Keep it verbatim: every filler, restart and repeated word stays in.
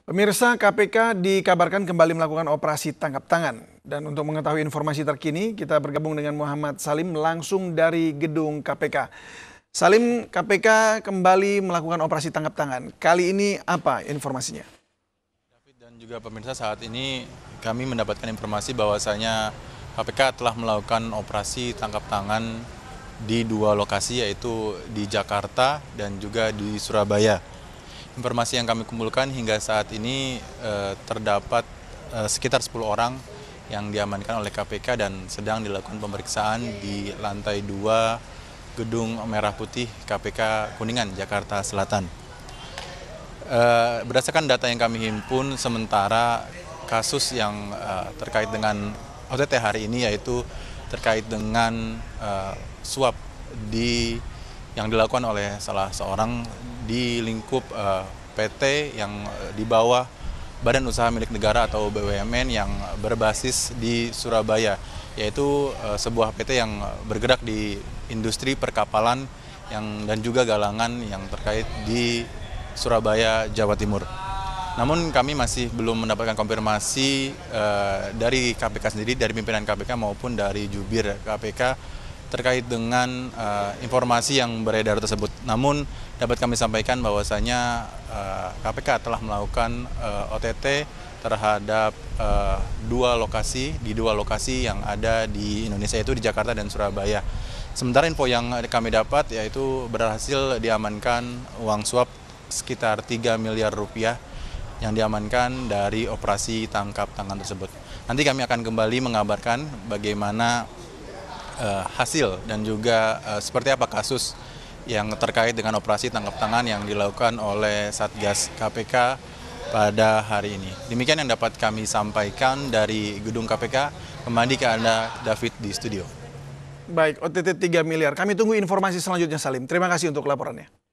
Pemirsa, K P K dikabarkan kembali melakukan operasi tangkap tangan. Dan untuk mengetahui informasi terkini, kita bergabung dengan Muhammad Salim langsung dari gedung K P K. Salim, K P K kembali melakukan operasi tangkap tangan. Kali ini apa informasinya? David dan juga pemirsa, saat ini kami mendapatkan informasi bahwasanya K P K telah melakukan operasi tangkap tangan di dua lokasi, yaitu di Jakarta dan juga di Surabaya. Informasi yang kami kumpulkan hingga saat ini eh, terdapat eh, sekitar sepuluh orang yang diamankan oleh K P K dan sedang dilakukan pemeriksaan di lantai dua Gedung Merah Putih K P K Kuningan, Jakarta Selatan. Eh, berdasarkan data yang kami himpun, sementara kasus yang eh, terkait dengan O T T hari ini yaitu terkait dengan eh, suap di yang dilakukan oleh salah seorang di lingkup uh, P T yang uh, di bawah Badan Usaha Milik Negara atau B U M N yang berbasis di Surabaya, yaitu uh, sebuah P T yang bergerak di industri perkapalan yang dan juga galangan yang terkait di Surabaya, Jawa Timur. Namun kami masih belum mendapatkan konfirmasi uh, dari K P K sendiri, dari pimpinan K P K maupun dari jubir K P K terkait dengan uh, informasi yang beredar tersebut. Namun dapat kami sampaikan bahwasanya uh, K P K telah melakukan uh, O T T terhadap uh, dua lokasi di dua lokasi yang ada di Indonesia, yaitu di Jakarta dan Surabaya. Sementara info yang kami dapat yaitu berhasil diamankan uang suap sekitar tiga miliar rupiah yang diamankan dari operasi tangkap tangan tersebut. Nanti kami akan kembali mengabarkan bagaimana Uh, hasil dan juga uh, seperti apa kasus yang terkait dengan operasi tangkap tangan yang dilakukan oleh Satgas K P K pada hari ini. Demikian yang dapat kami sampaikan dari gedung K P K. Kembali ke Anda, David, di studio. Baik, O T T tiga miliar. Kami tunggu informasi selanjutnya, Salim. Terima kasih untuk laporannya.